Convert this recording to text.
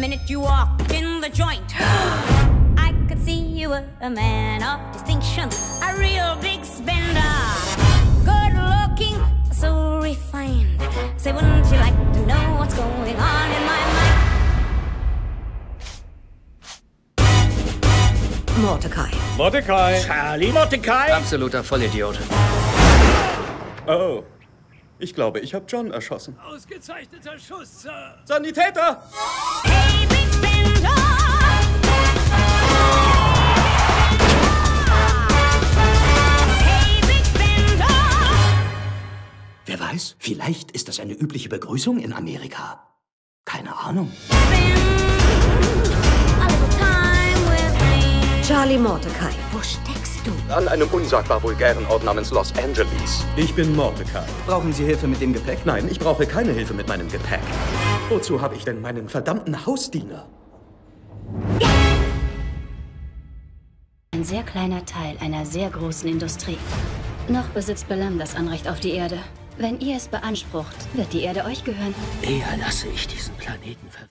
minute you walked in the joint, I could see you were a man of distinction, a real big spender. Good looking, so refined. Say, wouldn't you like to know what's going on in my mind? Mordecai. Mordecai. Charlie Mordecai. Absoluter Vollidiot. Oh, ich glaube, ich habe John erschossen. Ausgezeichneter Schuss, Sir. Sanitäter! Hey, big spender. Hey, big spender. Wer weiß, vielleicht ist das eine übliche Begrüßung in Amerika. Keine Ahnung. Charlie Mordecai. Wo steckst du? An einem unsagbar vulgären Ort namens Los Angeles. Ich bin Mordecai. Brauchen Sie Hilfe mit dem Gepäck? Nein, ich brauche keine Hilfe mit meinem Gepäck. Wozu habe ich denn meinen verdammten Hausdiener? Ein sehr kleiner Teil einer sehr großen Industrie. Noch besitzt Balaam das Anrecht auf die Erde. Wenn ihr es beansprucht, wird die Erde euch gehören. Eher lasse ich diesen Planeten